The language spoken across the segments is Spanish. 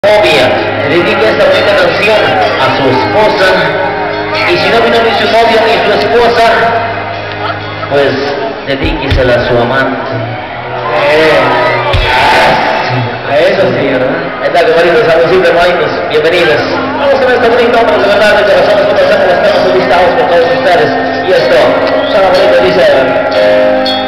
Novia, le dedica esta bonita canción a su esposa, y si no vino ni su novia ni su esposa, pues dedíquesela a su amante. A eso sí, ¿verdad? Está que varios saludos, hermanitos, bienvenidos. Vamos con este bonito hombre, de verdad, de corazón, nosotros estamos solicitados por todos ustedes, y esto, suena bonito, dice...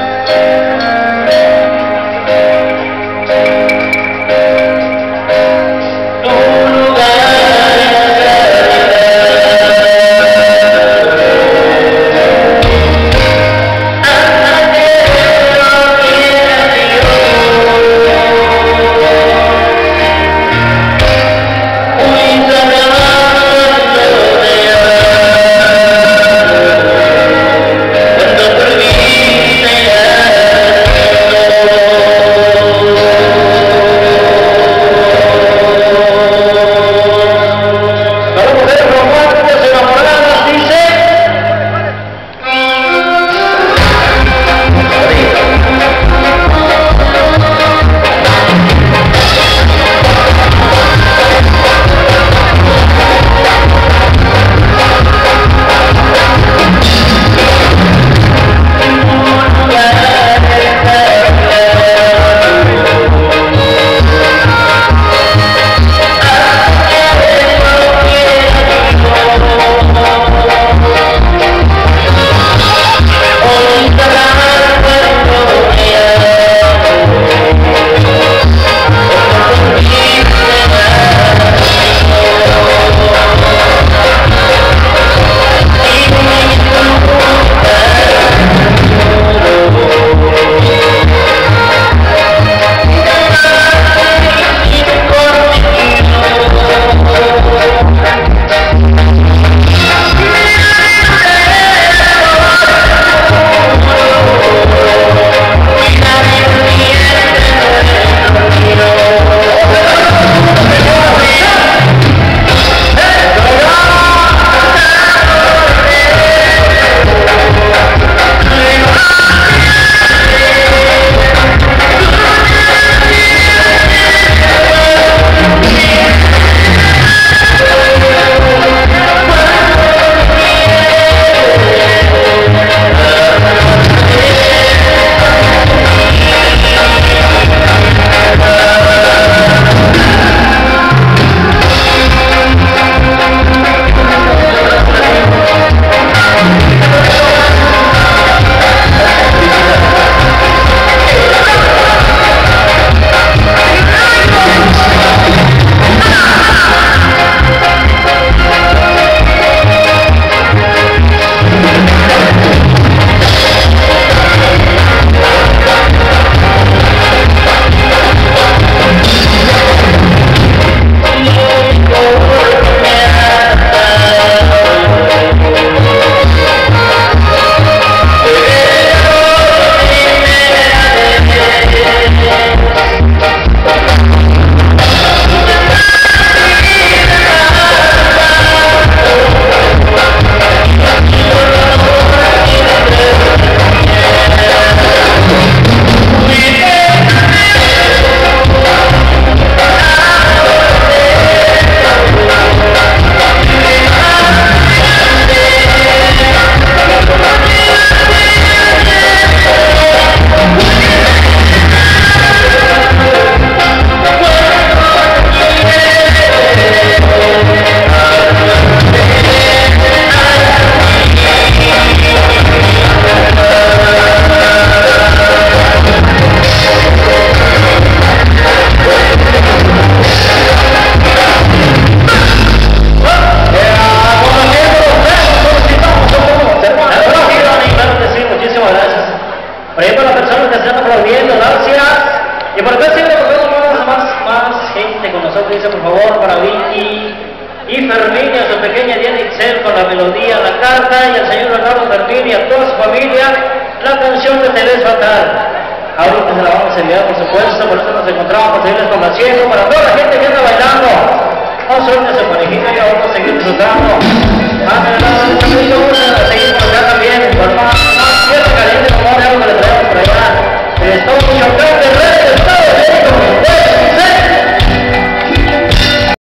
Y Fermín y a su pequeña Diana Itzel con la melodía, la carta, y al señor Leonardo Fermín y a toda su familia la canción de Te ves fatal. Ahorita se la vamos a enviar, por supuesto, por eso nos encontramos para seguirles complaciendo, para toda la gente que anda bailando.